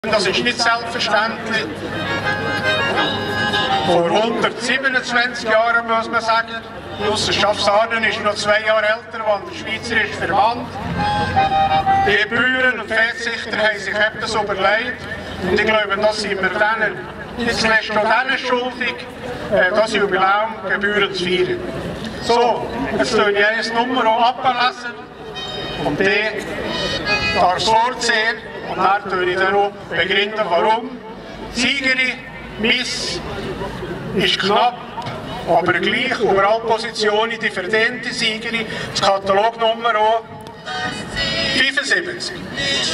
Das ist nicht selbstverständlich. Vor 127 Jahren muss man sagen, Justus Sarnen ist noch 2 Jahre älter als der Schweizerische Verband. Die Bauern und Pferdezüchter haben sich etwas überlegt und ich glaube, das sind wir denen, jetzt lässt auch denen schuldig, das Jubiläum gebührend zu feiern. So, jetzt tue ich eine Nummer auch ablesen und die darf vorziehen und dann tue ich dann auch begründen, warum. Siegerin, Miss, ist knapp, aber gleich über alle Positionen die verdiente Siegerin, das Katalognummer auch 75.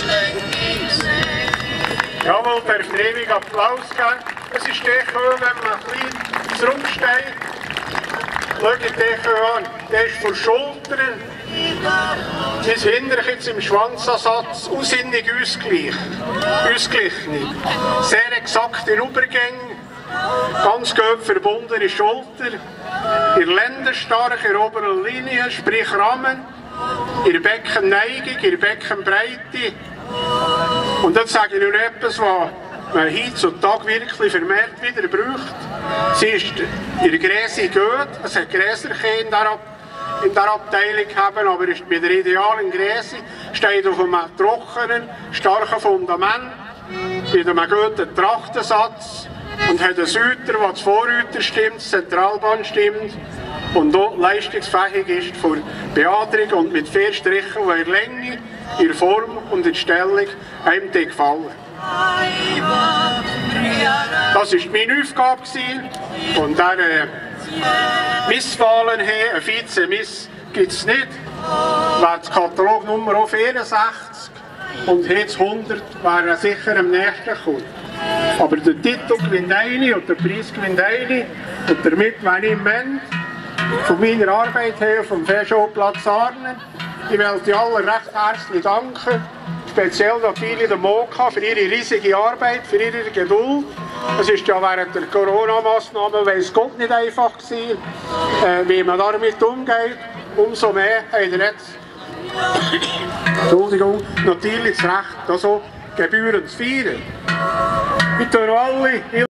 Jawohl, der ewig Applaus geben. Es ist der Köhl, wenn man ein bisschen zurücksteht. Schaut den Köhl an, der ist von Schultern bis hinten jetzt im Schwanzansatz ausinnig ausgeglichen. Sehr exakte Übergänge, ganz gut verbundene Schulter, in Länderstark, in oberen Linie, sprich Rahmen, in der Beckenneigung, in der Beckenbreite. Und dann sage ich noch etwas, was man heutzutage wirklich vermehrt wieder braucht. Sie ist in der Gräse gut, es hat Gräserchen in der Abteilung haben, aber ist mit der idealen Gräse, steht auf einem trockenen, starken Fundament, mit einem guten Trachtensatz und hat einen Säuter, der das Vorreuter stimmt, das Zentralband stimmt und auch leistungsfähig ist für Beadrung und mit 4 Strichen, die in Länge, in Form und in Stellung einem gefallen. Das war meine Aufgabe und dann Misswahlen haben, eine Vize-Miss gibt es nicht. Wäre das Katalognummer auch 64 und jetzt 100 wäre sicher am nächsten gekommen. Aber der Titel gewinnt eine und der Preis gewinnt eine und damit, wenn ich im Ende von meiner Arbeit her vom Festschauplatz Sarnen, ich will die alle recht herzlich danken, speziell natürlich der Moka für ihre riesige Arbeit, für ihre Geduld. Es ist ja während der Corona-Massnahmen, weiss Gott, nicht einfach gewesen, wie man damit umgeht. Umso mehr haben wir jetzt Entschuldigung, natürlich das Recht, das so gebührend zu feiern. Wir tun alle